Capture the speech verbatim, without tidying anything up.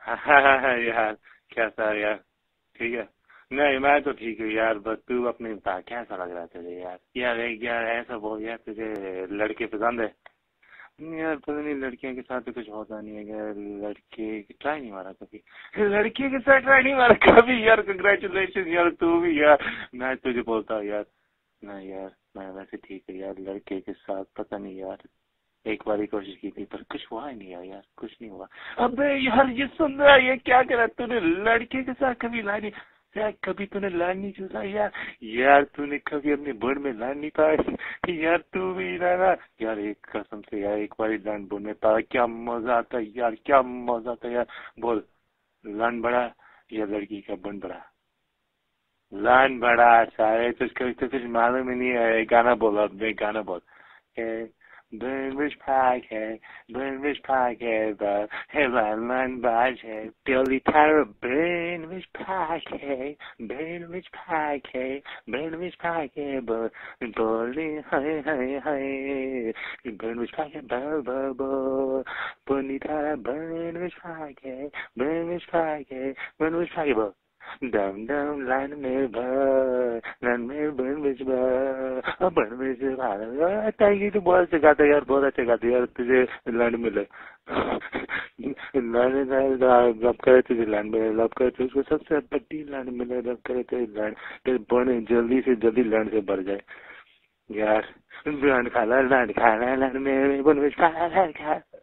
हाँ यार, कैसा यार? ठीक है। नहीं, मैं तो ठीक हूँ यार, बस तू अपने बता, कैसा लग रहा है तुझे यार? यार एक यार ऐसा बोल यार, तुझे लड़के पसंद है? नहीं यार, पता नहीं, लड़कियों के साथ तो कुछ होता नहीं है यार। लड़के ट्राई नहीं मारा कभी? लड़के के साथ ट्राई नहीं मारा कभी यार? कंग्रेचुलेशन यार, तू भी यार। मैं तुझे बोलता हूँ यार। नहीं यार, मैं वैसे ठीक है यार, लड़के के साथ पता नहीं यार। एक बार ही कोशिश की थी पर कुछ हुआ ही नहीं यार, यार कुछ नहीं हुआ। अबे यार, ये सुन रहा है, ये क्या करा तूने? लड़के के साथ कभी लाइन नहीं? यार कभी तूने लाइन नहीं चला यार? यार तूने कभी अपने बर्ड में लाइन नहीं पाई यार? तू भी ना ना यार, एक कसम से यार, एक बार लाइन बर्ड में पाया, क्या मजा आता है यार, क्या मजा आता है यार। बोल, लाइन बड़ा या लड़की का बन बड़ा? लाइन बड़ा सारे, तुझको तो कुछ मालूम ही नहीं है। गाना बोल, अब मैं गाना बोल। Burnish Podcast, Burnish Podcast, uh, headline line budget, Billy Tyler, Burnish Podcast, Burnish Podcast, Burnish Podcast, Bully, hi, hi, hi, Burnish Podcast, blah, blah, blah, Bunny Tyler, Burnish Podcast, Burnish Podcast, Burnish Podcast, Dum dum line में भर, line में बन बिच भर, बन बिच भर। ताकि तो बहुत अच्छा गाता है यार, बहुत अच्छा गाता है यार, तुझे लाइन मिले। लाइन में रब करे तुझे, लाइन में रब करे तो उसको सबसे बड़ी लाइन मिले, रब करे तो लाइन फिर बने, जल्दी से जल्दी लाइन से भर जाए यार। लाइन खाना, लाइन खाना, लाइन में बन बिच खा खा